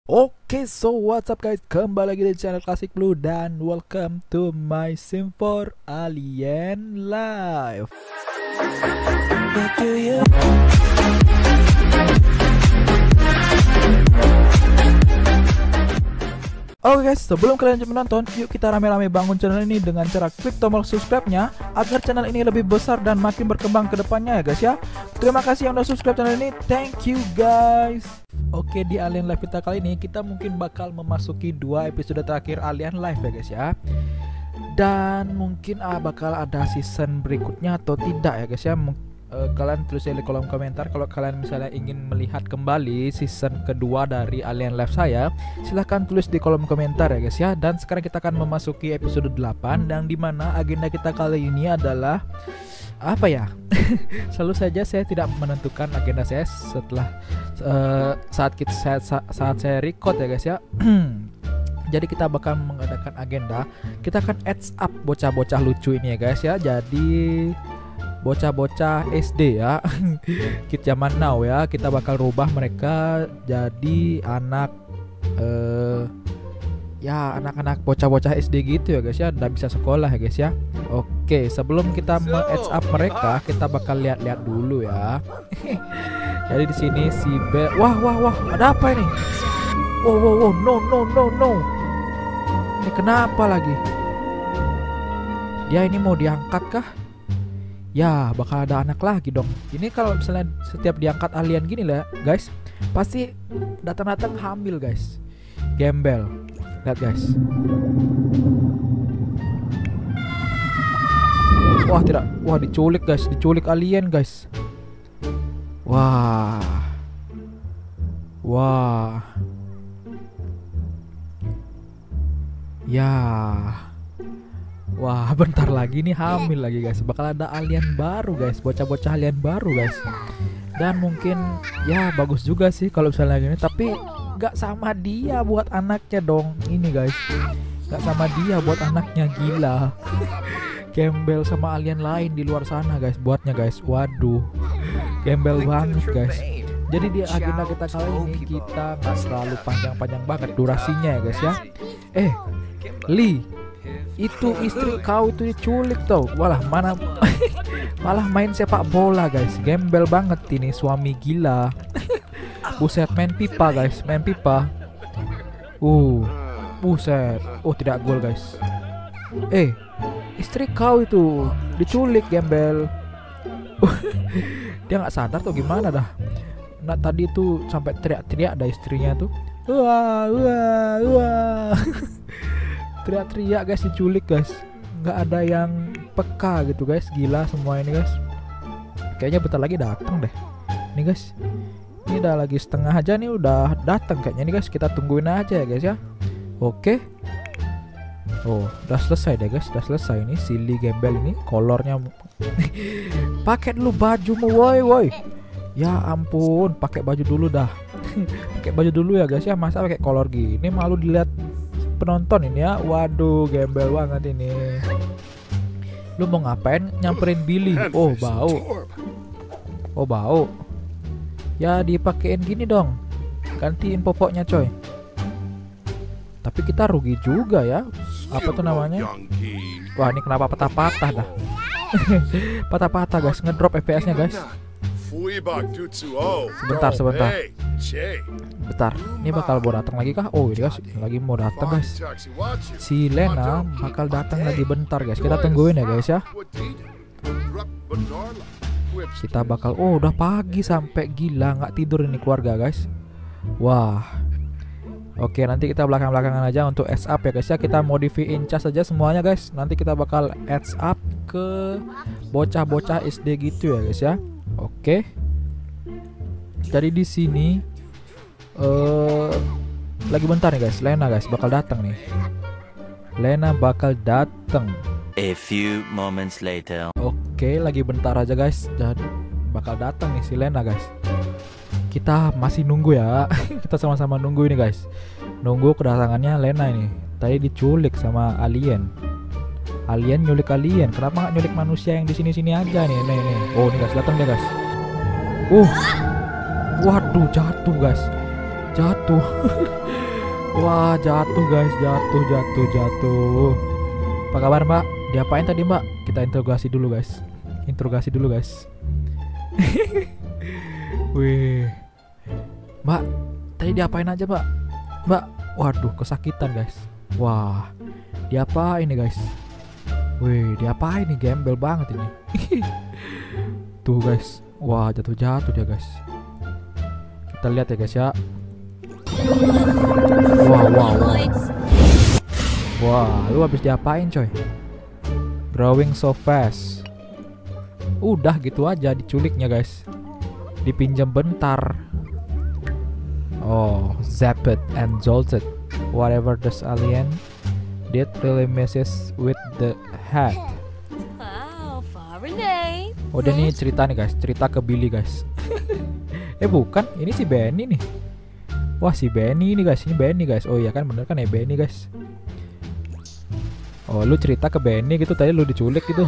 Oke, so what's up guys? Kembali lagi di channel Classic Blue dan welcome to my sim for Alien Live. Oke guys, sebelum kalian menonton, yuk kita rame-rame bangun channel ini dengan cara klik tombol subscribe-nya agar channel ini lebih besar dan makin berkembang ke depannya ya guys ya. Terima kasih yang udah subscribe channel ini, thank you guys. Oke, di Alien Live kita kali ini kita mungkin bakal memasuki 2 episode terakhir Alien Live ya guys ya. Dan mungkin bakal ada season berikutnya atau tidak ya guys ya. Kalian tulis di kolom komentar kalau kalian misalnya ingin melihat kembali season kedua dari Alien Live saya. Silahkan tulis di kolom komentar ya guys ya. Dan sekarang kita akan memasuki episode 8 dan dimana agenda kita kali ini adalah apa ya? Selalu saja saya tidak menentukan agenda saya setelah saat saya record ya guys ya. Jadi kita bakal mengadakan agenda. Kita akan adds up bocah-bocah lucu ini ya guys ya. Jadi bocah-bocah SD ya. Kid zaman now ya. Kita bakal rubah mereka jadi anak ya anak-anak bocah-bocah SD gitu ya guys ya. Udah bisa sekolah ya guys ya. Oke, sebelum kita adds up mereka, kita bakal lihat-lihat dulu ya. Jadi di sini si B. Wah, ada apa ini? Wow, no. Ini kenapa lagi? Dia ini mau diangkat kah? Ya, bakal ada anak lagi dong. Ini kalau misalnya setiap diangkat alien gini lah, guys, pasti datang-datang hamil, guys. Gembel. Lihat, guys. Wah, tidak. Wah, diculik, guys. Diculik alien, guys. Wah. Ya. Wah, bentar lagi nih hamil lagi guys. Bakal ada alien baru guys, bocah-bocah alien baru guys. Dan mungkin ya bagus juga sih kalau misalnya gini. Tapi gak sama dia buat anaknya dong. Ini guys, gak sama dia buat anaknya, gila. Gembel sama alien lain di luar sana guys buatnya guys. Waduh, gembel banget guys. Jadi di agenda kita kali ini kita gak terlalu panjang-panjang banget durasinya ya guys ya. Lee, itu istri kau itu diculik tau. Malah main sepak bola guys. Gembel banget ini suami gila. Buset, main pipa guys, main pipa. Buset. Oh, tidak gol guys. Istri kau itu diculik gembel. Dia nggak sadar tuh gimana dah. Nah, tadi tuh sampai teriak-teriak ada istrinya tuh. Wah. Teriak-teriak guys, diculik guys. Nggak ada yang peka gitu guys. Gila semua ini guys. Kayaknya bentar lagi datang deh. Nih guys, ini udah lagi setengah aja nih udah datang kayaknya nih guys. Kita tungguin aja ya guys ya. Oke. Oh, udah selesai deh guys. Udah selesai ini silly gembel ini. Kolornya pakai dulu bajumu woi. Ya ampun, pakai baju dulu dah. Pakai baju dulu ya guys ya. Masa pakai kolor gini malu dilihat penonton ini ya. Waduh, gembel banget ini. Lu mau ngapain nyamperin Billy? Oh, bau. Ya dipakein gini dong. Gantiin popoknya coy. Tapi kita rugi juga ya. Apa tuh namanya? Wah, ini kenapa patah-patah dah. Patah-patah guys, ngedrop FPS-nya guys. Sebentar. Bentar, ini bakal mau datang lagi kah? Oh, ini guys, lagi mau datang guys. Si Lena bakal datang lagi bentar guys. Kita tungguin ya guys ya. Kita bakal, udah pagi sampai gila, nggak tidur ini keluarga guys. Wah. Oke, nanti kita belakang-belakangan aja untuk adds up ya guys ya. Kita modifiin cas aja semuanya guys. Nanti kita bakal adds up ke bocah-bocah SD gitu ya guys ya. Oke. Jadi di sini lagi bentar nih guys. Lena guys bakal datang nih. Lena bakal datang. A few moments later. Oke, lagi bentar aja guys. Dan bakal datang nih si Lena guys. Kita masih nunggu ya. Kita sama-sama nunggu ini guys. Nunggu kedatangannya Lena ini. Tadi diculik sama alien. Alien nyulik alien. Kenapa nggak nyulik manusia yang di sini-sini aja nih? Nih. Oh, nih guys, datang deh guys. Waduh, jatuh guys. jatuh. Wah, jatuh guys, jatuh. Apa kabar Mbak? Diapain tadi Mbak? Kita interogasi dulu guys. Wih, Mbak, tadi diapain aja Mbak? Mbak, waduh kesakitan guys. Wah, diapain nih guys? Wih, diapain nih, gembel banget ini. Tuh guys, wah jatuh dia guys. Kita lihat ya guys ya. Wah, lu habis diapain coy? Growing so fast. Udah gitu aja diculiknya guys. Dipinjam bentar. Oh, zapped and jolted. Whatever this alien did really messes with the head. Oh, dia nih cerita nih guys, cerita ke Billy guys. Bukan, ini si Benny nih. Wah, si Benny ini guys, Oh iya kan, bener kan ya Benny guys. Oh, lu cerita ke Benny gitu, tadi lu diculik gitu.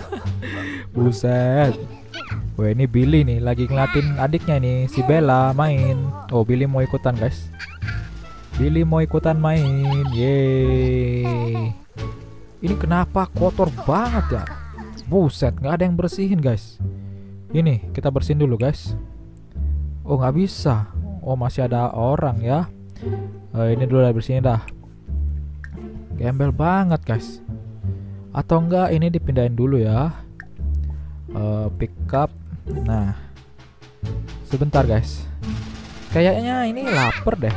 Buset. Wah, ini Billy nih, lagi ngeliatin adiknya nih, si Bella main. Oh, Billy mau ikutan guys. Main. Yeay. Ini kenapa kotor banget ya? Buset, nggak ada yang bersihin guys. Ini kita bersihin dulu guys. Oh, nggak bisa. Oh, masih ada orang ya. Ini dulu bersihin dah. Gembel banget guys. Atau enggak ini dipindahin dulu ya. Pick up. Nah, sebentar guys. Kayaknya ini lapar deh.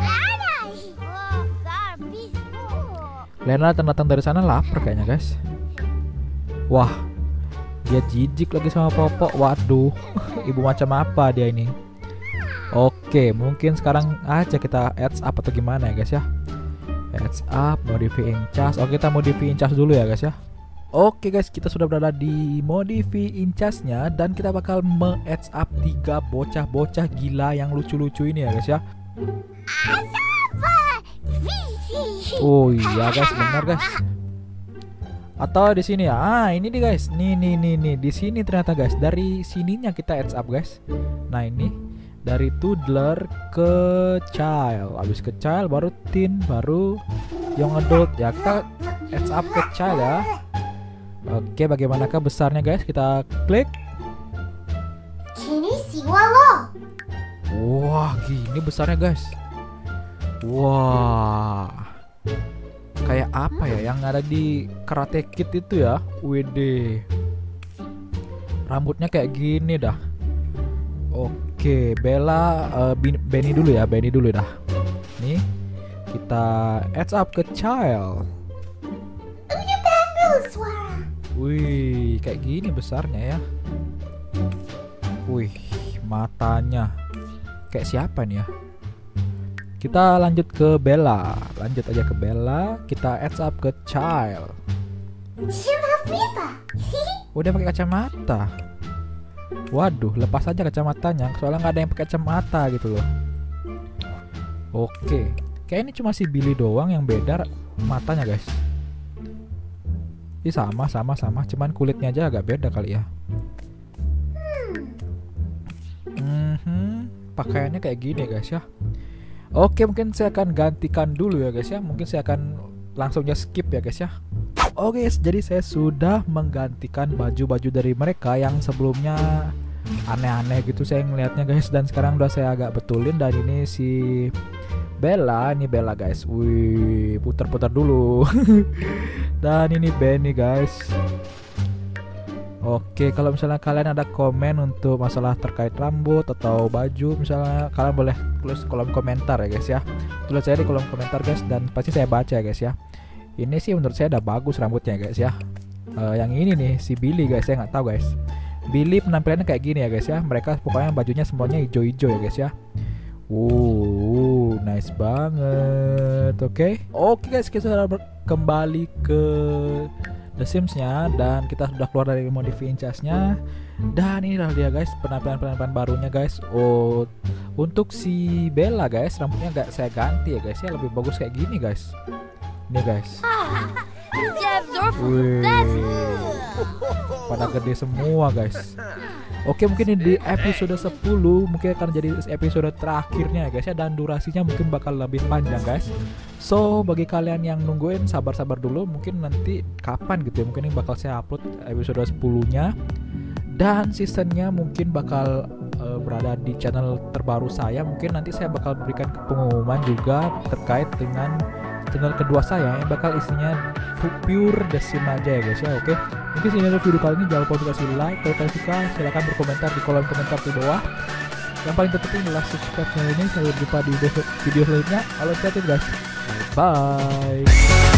Lena datang dari sana lapar kayaknya guys. Wah, dia jijik lagi sama Popo. Waduh, ibu macam apa dia ini? Oke, mungkin sekarang aja kita adds up atau gimana ya guys ya. Adds up, modifying charge. Oke, kita modifying charge dulu ya guys ya. Oke guys, kita sudah berada di modifying charge-nya dan kita bakal me-adds up 3 bocah-bocah gila yang lucu-lucu ini ya guys ya. Oh iya guys, benar guys. Atau di sini ya. Ini nih guys. Nih. Di sini ternyata guys. Dari sininya kita adds up guys. Nah, ini dari toddler ke child. Habis ke child baru teen, baru young adult. Ya, kita adds up ke child ya. Oke, bagaimanakah besarnya guys? Kita klik. Wah, gini besarnya guys. Wah, kayak apa ya yang ada di Karate Kid itu ya? Wede, rambutnya kayak gini dah. Oke, Bella, Benny dulu dah. Nih, kita adds up ke child. Wih, kayak gini besarnya ya. Wih, matanya kayak siapa nih ya? Kita lanjut ke Bella. Lanjut aja ke Bella. Kita adds up ke child. Udah pakai kacamata. Waduh, lepas aja kacamatanya. Soalnya nggak ada yang pakai kacamata gitu loh. Oke, kayak ini cuma si Billy doang yang beda matanya guys. Ini sama. Cuman kulitnya aja agak beda kali ya. Pakaiannya kayak gini guys ya. Oke, mungkin saya akan gantikan dulu ya guys ya. Mungkin saya akan langsungnya skip ya guys ya. Oke, jadi saya sudah menggantikan baju-baju dari mereka yang sebelumnya aneh-aneh gitu saya ngelihatnya guys. Dan sekarang udah saya agak betulin. Dan ini si Bella, ini Bella guys. Wih, putar-putar dulu. Dan ini Benny guys. Oke, kalau misalnya kalian ada komen untuk masalah terkait rambut atau baju, misalnya kalian boleh tulis kolom komentar ya guys ya. Tulis saya di kolom komentar guys, dan pasti saya baca ya guys ya. Ini sih menurut saya udah bagus rambutnya guys ya. Yang ini nih si Billy guys, saya nggak tahu guys. Billy penampilannya kayak gini ya guys ya. Mereka pokoknya bajunya semuanya hijau-hijau ya guys ya. Nice banget. Oke guys, kita sudah kembali ke The Sims-nya dan kita sudah keluar dari modifying charge-nya. Dan inilah dia guys penampilan barunya guys. Oh, untuk si Bella guys, rambutnya nggak saya ganti ya guys ya, lebih bagus kayak gini guys. Ini guys. Wih, pada gede semua guys. Oke, mungkin ini di episode 10 mungkin akan jadi episode terakhirnya ya guys ya, dan durasinya mungkin bakal lebih panjang guys. So bagi kalian yang nungguin, sabar-sabar dulu, mungkin nanti kapan gitu ya, mungkin ini bakal saya upload episode 10-nya. Dan seasonnya mungkin bakal berada di channel terbaru saya. Mungkin nanti saya bakal berikan pengumuman juga terkait dengan channel kedua saya yang bakal isinya pure The Sims aja ya guys ya. Oke, mungkin segini dulu video kali ini. Jangan lupa untuk kasih like. Kalau kalian suka silahkan berkomentar di kolom komentar di bawah. Yang paling terpenting adalah subscribe channel ini. Sampai jumpa di video selanjutnya. Halo, guys, bye.